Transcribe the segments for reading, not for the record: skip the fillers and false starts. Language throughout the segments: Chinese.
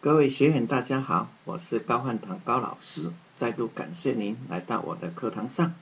各位学员大家好，我是高汉堂高老师，再度感谢您来到我的课堂上。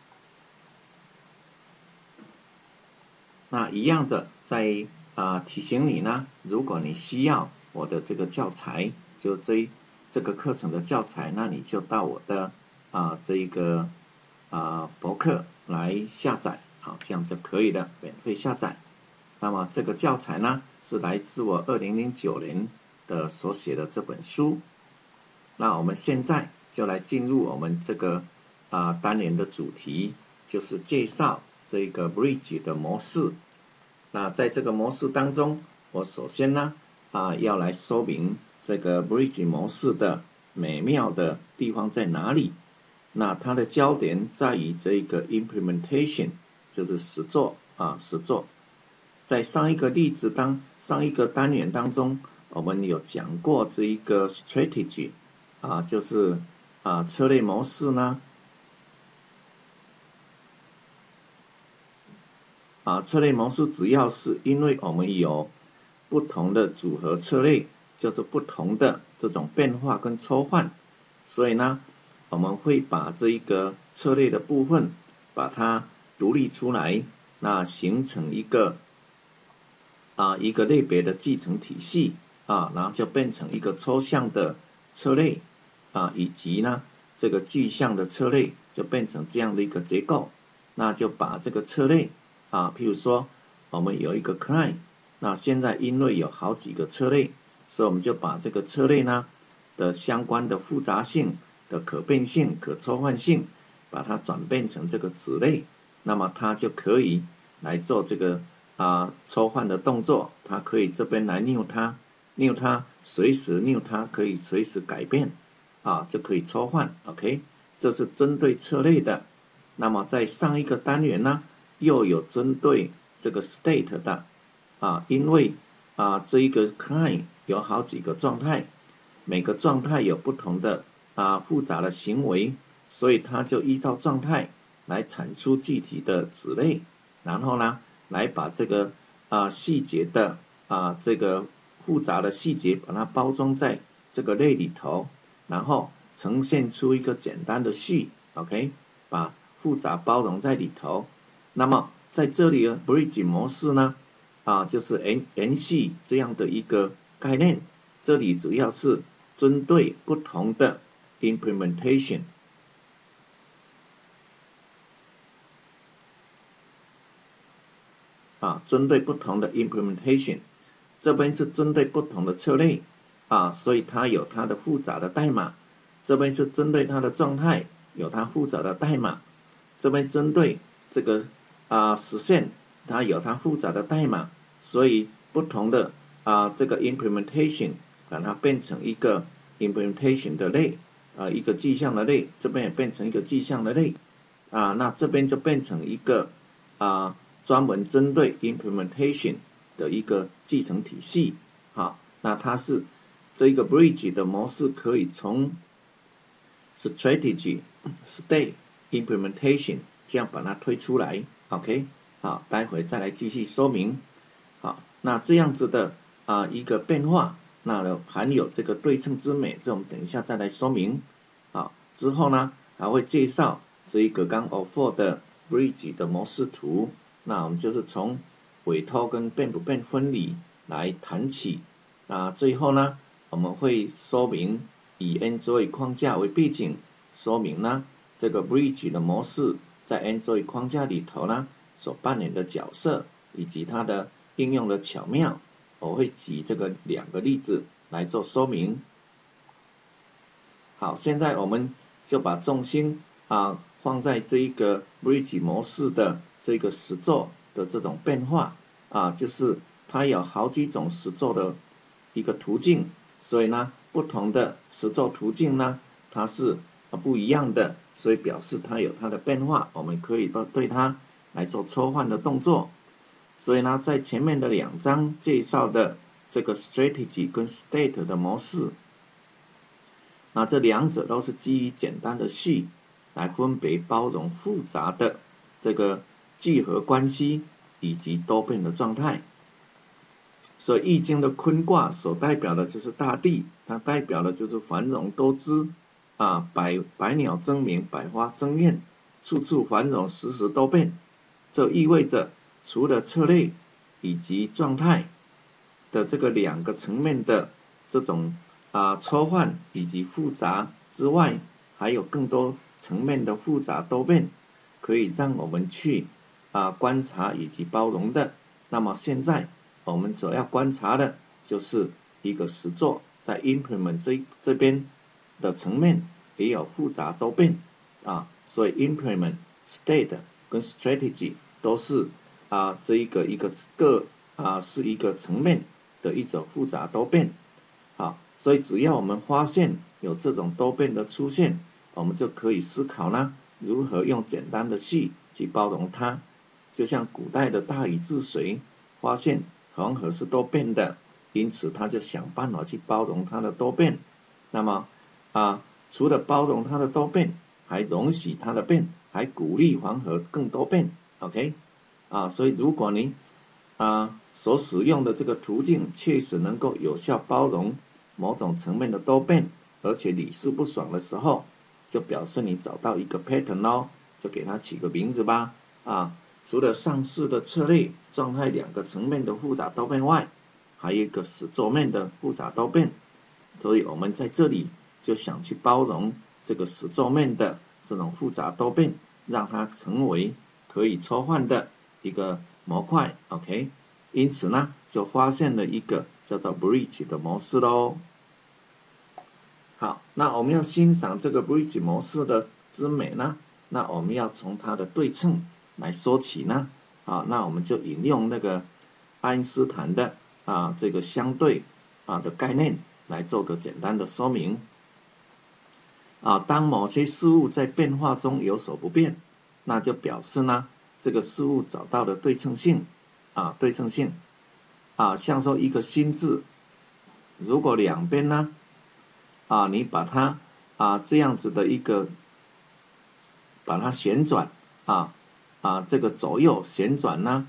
那一样的在提醒你呢，如果你需要我的这个教材，就这个课程的教材，那你就到我的这一个博客来下载，好，这样就可以了，免费下载。那么这个教材呢，是来自我2009年的所写的这本书。那我们现在就来进入我们这个单元的主题，就是介绍这个 Bridge 的模式。那在这个模式当中，我首先呢要来说明这个 Bridge 模式的美妙的地方在哪里。那它的焦点在于这个 implementation， 就是实作。在上一个单元当中，我们有讲过这一个 strategy， 就是策略模式呢。策略模式主要是因为我们有不同的组合策略，就是不同的这种变化跟抽换，所以呢，我们会把这一个策略的部分把它独立出来，那形成一个类别的继承体系然后就变成一个抽象的策略以及呢这个具象的策略就变成这样的一个结构。那就把这个策略譬如说我们有一个 client， 那现在因为有好几个策略，所以我们就把这个策略呢的相关的复杂性的可变性、可抽换性，把它转变成这个子类，那么它就可以来做这个抽换的动作，它可以这边来 new 它，随时 new 它，可以随时改变就可以抽换。 OK， 这是针对策略的。那么在上一个单元呢，又有针对这个 state 的因为这一个 client 有好几个状态，每个状态有不同的复杂的行为，所以它就依照状态来产出具体的子类，然后呢来把这个细节的这个复杂的细节把它包装在这个类里头，然后呈现出一个简单的序 OK， 把复杂包容在里头。那么在这里的 Bridge 模式呢就是延续这样的一个概念，这里主要是针对不同的 implementation针对不同的 implementation， 这边是针对不同的策略所以它有它的复杂的代码，这边是针对它的状态，有它复杂的代码，这边针对这个实现，它有它复杂的代码，所以不同的这个 implementation 把它变成一个 implementation 的类一个具象的类，这边也变成一个具象的类那这边就变成一个专门针对 implementation 的一个继承体系那它是这个 bridge 的模式可以从 strategy state implementation 这样把它推出来 OK， 好，待会再来继续说明。好，那这样子的一个变化，那含有这个对称之美，这我们等一下再来说明。好，之后呢还会介绍这一个刚 O4 的 bridge 的模式图，那我们就是从委托跟变不变分离来谈起。最后呢我们会说明以 Android 框架为背景，说明呢这个 bridge 的模式在 Android 框架里头呢所扮演的角色以及它的应用的巧妙，我会举这个2个例子来做说明。好，现在我们就把重心放在这一个 bridge 模式的这个实作的这种变化就是它有好几种实作的一个途径，所以呢不同的实作途径呢它是不一样的，所以表示它有它的变化，我们可以对它来做抽换的动作。所以呢在前面的2章介绍的这个 strategy 跟 state 的模式，那这2者都是基于简单的序来分别包容复杂的这个聚合关系以及多变的状态。 所以易经的坤卦所代表的就是大地，它代表的就是繁荣多姿啊，百鸟争鸣，百花争艳，处处繁荣，时时多变。这意味着除了策略以及状态的这个两个层面的这种抽换以及复杂之外，还有更多层面的复杂多变，可以让我们去观察以及包容的。那么现在我们所要观察的就是一个实作，在 implement 这边的层面也有复杂多变所以 implement state 跟 strategy 都是这一个是一个层面的一种复杂多变所以只要我们发现有这种多变的出现，我们就可以思考呢，如何用简单的系去包容它。就像古代的大禹治水，发现黄河是多变的，因此他就想办法去包容它的多变。那么除了包容它的多变，还容许它的变，还鼓励黄河更多变。OK 所以如果你所使用的这个途径确实能够有效包容某种层面的多变，而且屡试不爽的时候，就表示你找到一个 pattern 咯，就给它起个名字吧除了上市的策略状态两个层面的复杂多变外，还有一个实作面的复杂多变，所以我们在这里就想去包容这个实作面的这种复杂多变，让它成为可以抽换的一个模块 OK， 因此呢就发现了一个叫做 bridge 的模式咯。好，那我们要欣赏这个 bridge 模式的之美呢，那我们要从它的对称来说起呢那我们就引用那个爱因斯坦的这个相对的概念来做个简单的说明当某些事物在变化中有所不变，那就表示呢这个事物找到了对称性对称性像说一个心字，如果两边呢你把它这样子的一个把它旋转这个左右旋转呢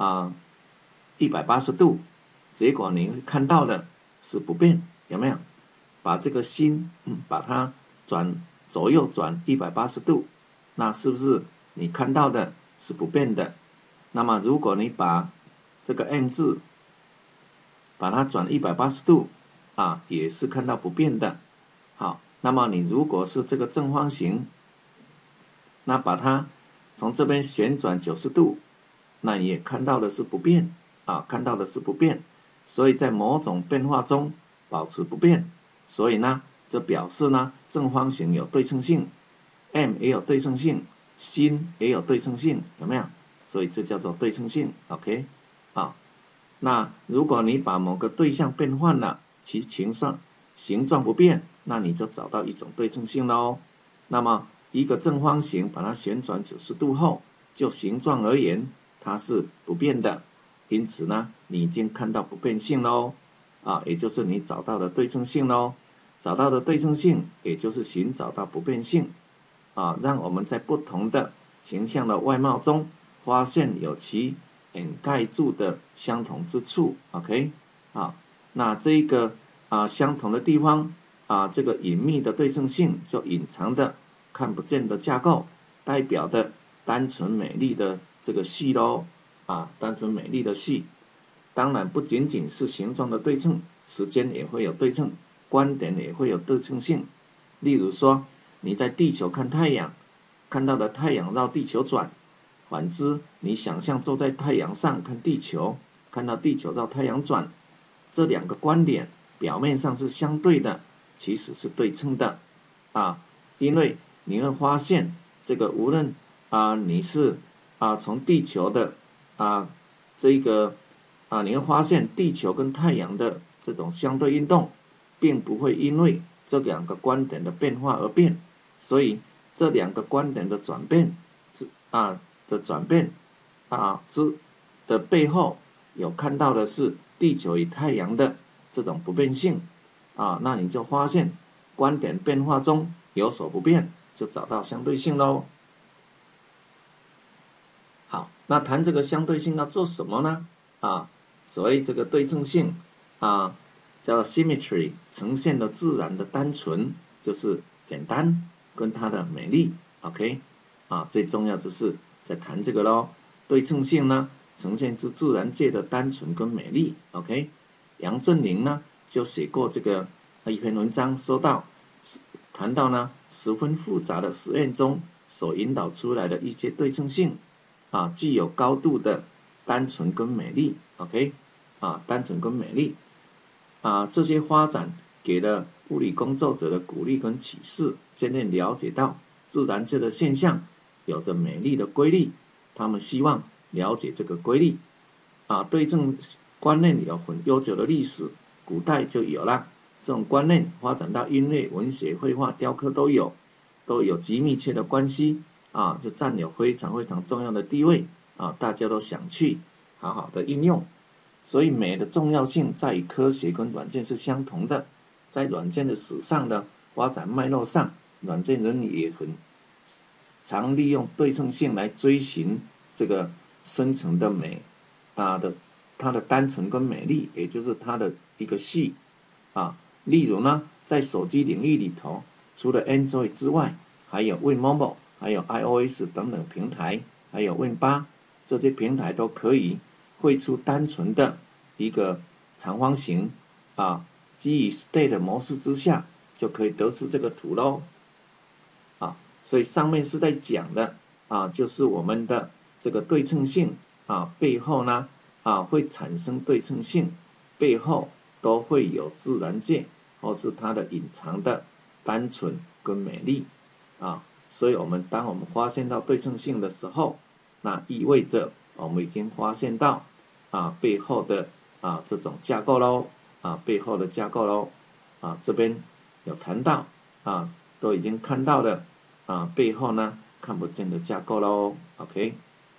180度，结果你会看到的是不变，有没有？把这个心把它左右转180度，那是不是你看到的是不变的？那么如果你把这个 M 字把它转180度也是看到不变的。好，那么你如果是这个正方形，那把它从这边旋转90度，那你也看到的是不变看到的是不变，所以在某种变化中保持不变，所以呢这表示呢正方形有对称性， M 也有对称性，心也有对称性，有没有？所以这叫做对称性 OK 那如果你把某个对象变换了，其形状不变，那你就找到一种对称性咯。那么一个正方形把它旋转90度后，就形状而言它是不变的，因此呢你已经看到不变性咯也就是你找到的对称性咯。找到的对称性也就是寻找到不变性让我们在不同的形象的外貌中发现有其掩盖住的相同之处 OK 那这一个相同的地方这个隐秘的对称性就隐藏的看不见的架构，代表的单纯美丽的这个系咯单纯美丽的系。当然不仅仅是形状的对称，时间也会有对称，观点也会有对称性。例如说你在地球看太阳，看到的太阳绕地球转，反之你想象坐在太阳上看地球，看到地球绕太阳转，这两个观点表面上是相对的，其实是对称的因为你会发现这个无论你是从地球的这个你会发现地球跟太阳的这种相对运动并不会因为这两个观点的变化而变，所以这两个观点的转变的背后有看到的是地球与太阳的这种不变性那你就发现观点变化中有所不变，就找到相对性咯。好，那谈这个相对性要做什么呢所谓这个对称性啊，叫 symmetry， 呈现的自然的单纯，就是简单跟它的美丽 ，OK， 最重要就是在谈这个咯。对称性呢，呈现出自然界的单纯跟美丽 ，OK。杨振宁呢就写过这个一篇文章，说到谈到呢十分复杂的实验中所引导出来的一些对称性具有高度的单纯跟美丽 ，OK， 单纯跟美丽这些发展给了物理工作者的鼓励跟启示，渐渐了解到自然界的现象有着美丽的规律，他们希望了解这个规律对称观念有很悠久的历史，古代就有了这种观念，发展到音乐、文学、绘画、雕刻都有极密切的关系就占有非常非常重要的地位大家都想去好好的应用。所以美的重要性在于科学跟软件是相同的，在软件的史上的发展脉络上，软件人也很常利用对称性来追寻这个深层的美它的单纯跟美丽，也就是它的一个系例如呢，在手机领域里头，除了 Android 之外，还有 WinMobile， 还有 iOS 等等平台，还有 Win8， 这些平台都可以绘出单纯的一个长方形基于 state 模式之下，就可以得出这个图咯所以上面是在讲的就是我们的这个对称性背后呢会产生对称性，背后都会有自然界或是它的隐藏的单纯跟美丽所以当我们发现到对称性的时候，那意味着我们已经发现到背后的这种架构咯背后的架构咯这边有谈到都已经看到了背后呢看不见的架构咯 ，OK。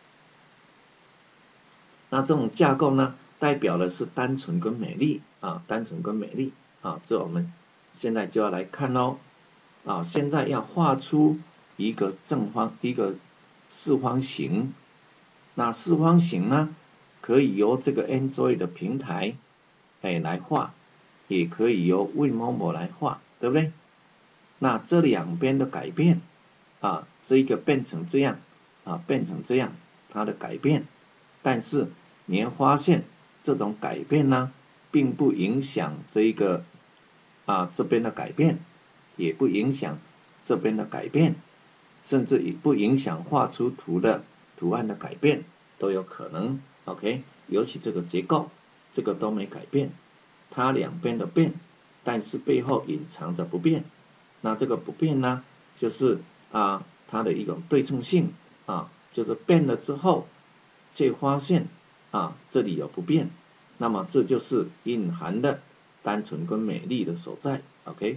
那这种架构呢，代表的是单纯跟美丽单纯跟美丽这我们现在就要来看咯现在要画出一个四方形，那四方形呢，可以由这个 Android 的平台来画，也可以由 WinMobile 来画，对不对？那这两边的改变这一个变成这样变成这样，它的改变，但是你会发现这种改变呢，并不影响这个这边的改变，也不影响这边的改变，甚至也不影响画出图案的改变，都有可能 ，OK。尤其这个结构，这个都没改变，它两边的变，但是背后隐藏着不变。那这个不变呢，就是它的一种对称性就是变了之后，却发现这里有不变，那么这就是隐含的单纯跟美丽的所在 ，OK。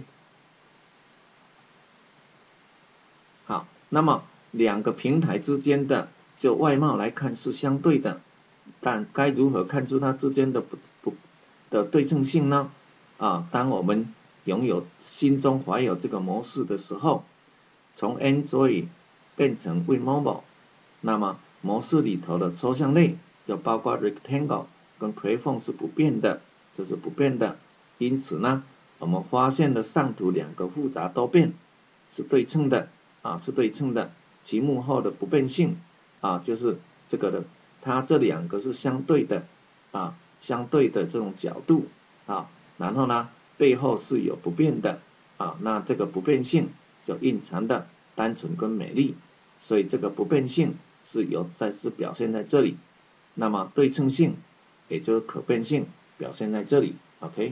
好，那么两个平台之间的就外貌来看是相对的，但该如何看出它之间的对称性呢？当我们心中怀有这个模式的时候，从 Android 变成 WinMobile， 那么模式里头的抽象类就包括 Rectangle 跟 Polygon 是不变的，这是不变的。因此呢，我们发现的上图两个复杂多变是对称的是对称的，其幕后的不变性就是这个的，它这两个是相对的相对的这种角度然后呢背后是有不变的那这个不变性就蕴藏的单纯跟美丽，所以这个不变性是表现在这里，那么对称性也就是可变性表现在这里 ，OK。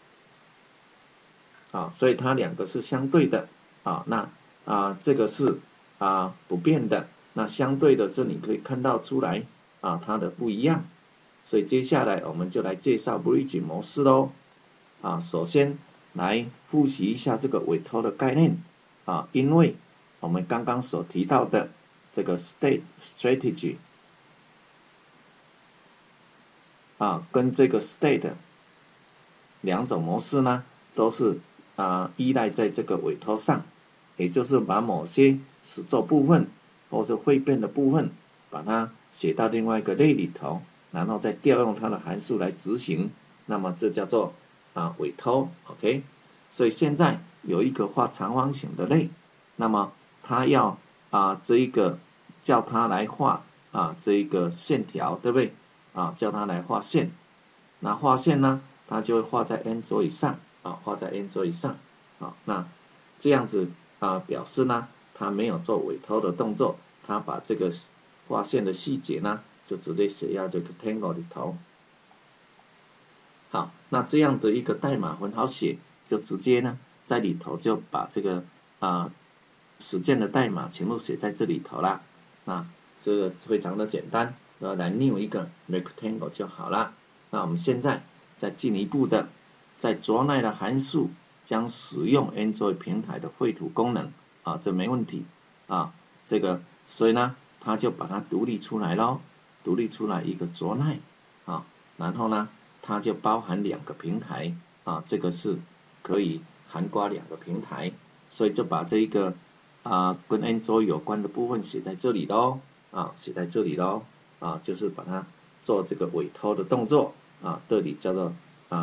所以它两个是相对的那这个是不变的，那相对的是你可以看到出来它的不一样，所以接下来我们就来介绍 Bridge 模式咯首先来复习一下这个委托的概念因为我们刚刚所提到的这个 State Strategy跟这个 State 两种模式呢，都是依赖在这个委托上，也就是把某些实作部分或是汇编的部分，把它写到另外一个类里头， 然后再调用它的函数来执行，那么这叫做委托 ，OK。所以现在有一个画长方形的类，那么它要这一个叫它来画这一个线条，对不对？叫它来画线，那画线呢，它就会画在 N 桌以上画在 N 桌以上那这样子表示呢，它没有做委托的动作，它把这个画线的细节呢，就直接写到这个 rectangle 里头。好，那这样的一个代码很好写，就直接呢在里头就把这个实践的代码全部写在这里头啦。那这个非常的简单，来 new 一个 rectangle 就好了。那我们现在再进一步的，在 drawNet 的函数将使用 Android 平台的绘图功能这没问题这个所以呢，它就把它独立出来咯，独立出来一个 drawNet然后呢，它就包含两个平台这个是可以涵盖两个平台，所以就把这一个跟 Android 有关的部分写在这里咯写在这里咯就是把它做这个委托的动作这里叫做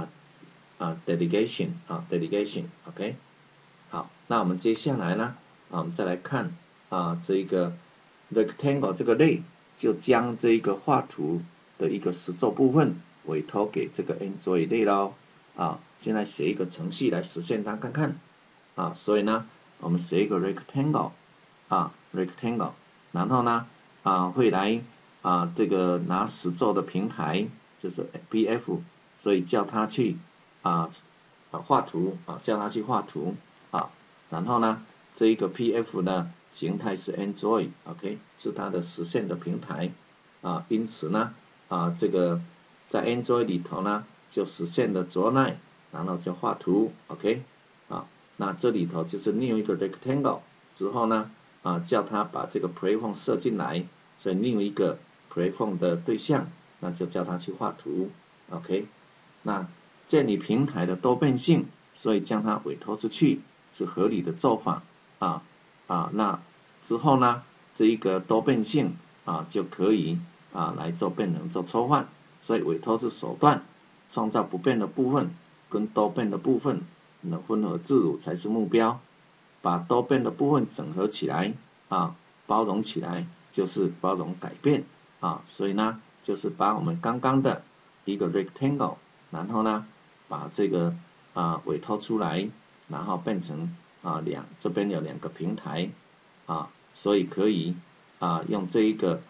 delegation delegation OK。 好，那我们接下来呢我们再来看这一个 rectangle 这个类，就将这一个画图的一个实作部分委托给这个 Android 类咯现在写一个程序来实现它看看所以呢我们写一个 rectangle rectangle， 然后呢会来这个拿实作的平台就是 PF， 所以叫它去画图叫它去画图然后呢这一个 PF 呢形态是 Android OK， 是它的实现的平台因此呢这个在 Android 里头呢就实现了 drawNet， 然后就画图 OK 那这里头就是 new 一个 rectangle 之后呢叫它把这个 playForm 设进来，所以 new 一个 playForm 的对象，那就叫它去画图 OK。 那建立平台的多变性，所以将它委托出去是合理的做法那之后呢这一个多变性就可以来做变能做抽换，所以委托是手段，创造不变的部分跟多变的部分的混合自如才是目标，把多变的部分整合起来包容起来就是包容改变所以呢就是把我们刚刚的一个 rectangle， 然后呢把这个委托出来，然后变成这边有两个平台所以可以用这一个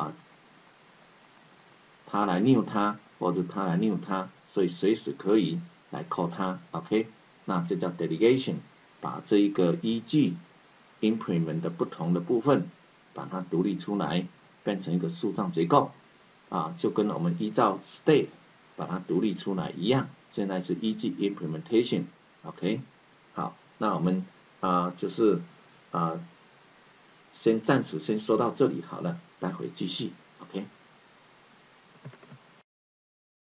它来 new 它，或者它来 new 它，所以随时可以来 call 它 OK。 那这叫 delegation， 把这一个依据 implement 的不同的部分把它独立出来，变成一个树状结构就跟我们依照 state 把它独立出来一样，现在是依据 implementation OK。 好，那我们就是暂时先说到这里好了，待会继续 OK。